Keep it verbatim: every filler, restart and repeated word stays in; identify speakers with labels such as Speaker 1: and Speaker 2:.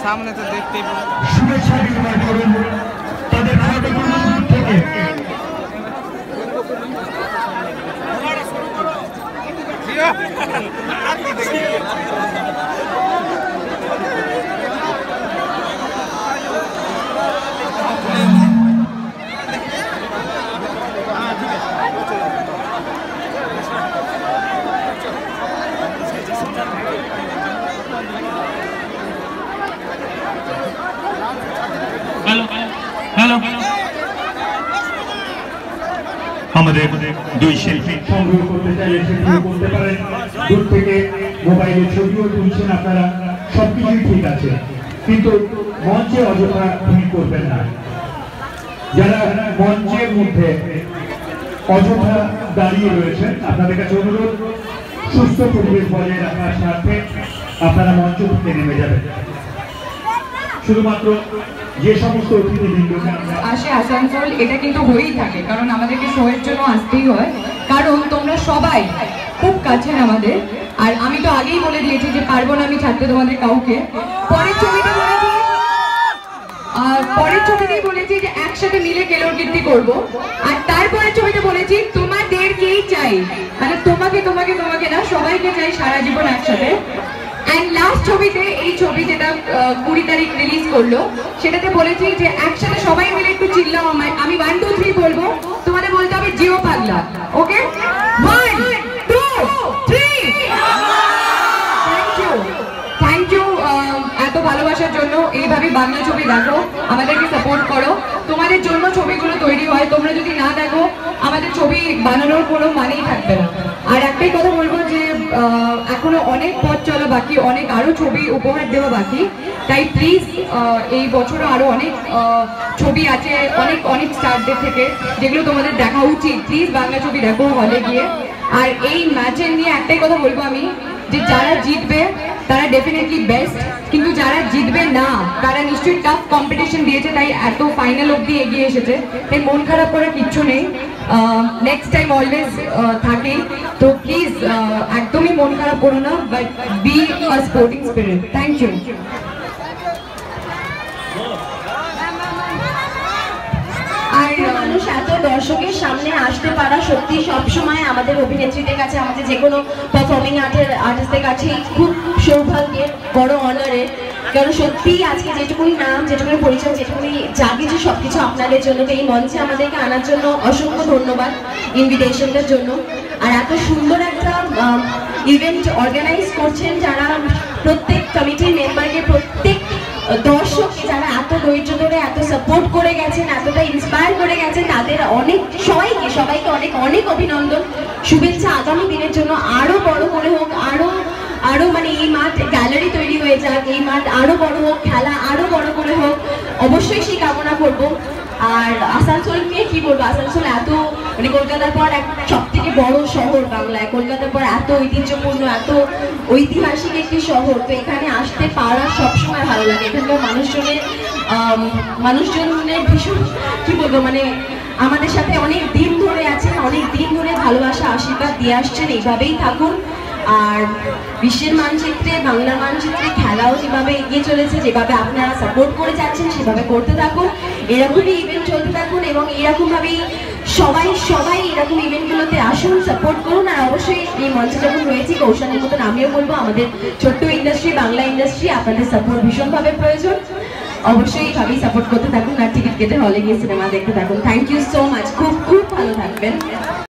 Speaker 1: সামনে তো দেখতেই
Speaker 2: শুভেচ্ছা বিনিময় করুন তাদের খাদ্যগুলো থেকে আমাদের দুই শিল্পী সংগ্রহ করতে চাইলে সেটিও করতে পারেন। দূর থেকে মোবাইলে ছবিও তুলছেন আপনারা, সবকিছুই ঠিক আছে, কিন্তু মঞ্চে অযথা ভিড় করবেন না। যারা মঞ্চের মধ্যে অযথা দাঁড়িয়ে রয়েছেন আপনাদের কাছে অনুরোধ, সুস্থ পরিবেশ বজায় রাখার স্বার্থে আপনারা মঞ্চ থেকে নেমে যাবেন। শুধুমাত্র যে সমস্ত অতিথিবৃন্দকে
Speaker 3: আসে আসানসোল, এটা কিন্তু হয়েই থাকে, কারণ আমাদেরকে শোয়ের জন্য আসতেই হয়, কারণ তোমরা সবাই খুব কাছের আমাদের। আর আমি তো আগেই বলে দিয়েছি যে পারবো না আমি ছাড়তে তোমাদের কাউকে। পরের ছবিতে বলেছি আর পরের ছবিতেই বলেছি যে একসাথে মিলে কেলোর কীর্তি করবো। আর তারপরের ছবিতে বলেছি তোমাদেরকেই চাই, মানে তোমাকে তোমাকে তোমাকে না, সবাইকে চাই সারা জীবন একসাথে। এন্ড লাস্ট ছবিতে, এই ছবি যেটা কুড়ি তারিখ রিলিজ করলো, সেটাতে বলেছি যে একসাথে সবাই মিলে একটু চিল্লাও আমায়। আমি ওয়ান টু থ্রি বলবো, তোমাদের বলতে হবে জিও পাগলা। Okay, one two three. Thank you thank you এত ভালোবাসার জন্য। এইভাবে বাংলা ছবি দেখো, আমাদেরকে সাপোর্ট করো, তোমাদের জন্য ছবিগুলো তৈরি হয়। তোমরা যদি না দেখো আমাদের ছবি বানানোর কোনো মানেই থাকবে না। আর একটাই কথা বলবো যে এখনো অনেক পথ চলা বাকি, অনেক আরো ছবি উপহার দেওয়া বাকি, তাই প্লিজ এই বছরও আরো অনেক ছবি আছে, অনেক অনেক স্টারদের থেকে, যেগুলো তোমাদের দেখা উচিত। প্লিজ বাংলা ছবি দেখো হলে গিয়ে। আর এই ম্যাচের নিয়ে একটাই কথা বলবো আমি, যে যারা জিতবে তারা ডেফিনেটলি বেস্ট, কিন্তু যারা জিতবে না তারা নিশ্চয়ই টাফ কম্পিটিশন দিয়েছে, তাই এত ফাইনাল অবধি এগিয়ে এসেছে। তাই মন খারাপ করার কিচ্ছু নেই, নেক্সট টাইম অলওয়েজ থাকে। তো প্লিজ একদমই মন খারাপ করো না, but be a sporting spirit. Thank you.
Speaker 4: আর মানুষ এত দর্শকের সামনে আসতে পারা সত্যি সবসময় আমাদের অভিনেত্রীদের কাছে, আমাদের যে কোনো পারফর্মিং আর্টের আর্টিস্টদের কাছে খুব সৌভাগ্যের, বড় অনারের। কারণ সত্যি আজকে যেটুকুনি নাম, যেটুকুনি পরিচয়, যেটুকুনি যা কিছু সব কিছু আপনাদের জন্য। তো এই মঞ্চে আমাদেরকে আনার জন্য অসংখ্য ধন্যবাদ ইনভিটেশনটার জন্য। আর এত সুন্দর একটা ইভেন্ট অর্গানাইজ করছেন যারা, প্রত্যেক কমিটির মেম্বারকে, প্রত্যেক দর্শককে যারা এত ধৈর্য ধরে এত সাপোর্ট করে গেছেন, এতটা ইন্সপায়ার করে গেছেন, তাদের অনেক সবাইকে সবাইকে অনেক অনেক অভিনন্দন, শুভেচ্ছা। আগামী দিনের জন্য আরো বড় করে হোক, আরো আরো মানে এই মাঠ গ্যালারি তৈরি হয়ে যাক, এই মাঠ আরো বড় হোক, খেলা আরো বড় করে হোক, অবশ্যই সেই কামনা করবো। আর আসানসোল নিয়ে কি বলবো, আসানসোল এত মানে কলকাতার পর এক সব থেকে বড় শহর বাংলায়, কলকাতার পর এত ঐতিহ্যপূর্ণ, এত ঐতিহাসিক একটি শহর। তো এখানে আসতে পারা সবসময় ভালো লাগে। এখানকার মানুষজনের মানুষজনের ভীষণ কি বলবো, মানে আমাদের সাথে অনেক দিন ধরে আছেন, অনেক দিন ধরে ভালোবাসা আশীর্বাদ দিয়ে আসছেন। এইভাবেই থাকুন। আর বিশ্বের মানচিত্রে, বাংলার মানচিত্রে খেলাও যেভাবে এগিয়ে চলেছে, যেভাবে আপনারা সাপোর্ট করে যাচ্ছেন, সেভাবে করতে থাকুন। এরকমই ইভেন্ট চলতে থাকুন, এবং এরকমভাবেই সবাই সবাই এরকম ইভেন্টগুলোতে আসুন, সাপোর্ট করুন। আর অবশ্যই এই মঞ্চে যখন রয়েছি, কৌশলের মতন আমিও বলবো, আমাদের ছোট্ট ইন্ডাস্ট্রি, বাংলা ইন্ডাস্ট্রি, আপনাদের সাপোর্ট ভীষণভাবে প্রয়োজন। অবশ্যই এইভাবেই সাপোর্ট করতে থাকুন, আর টিকিট কেটে হলে গিয়ে সিনেমা দেখতে থাকুন। থ্যাংক ইউ সো মাচ, খুব খুব ভালো থাকবেন।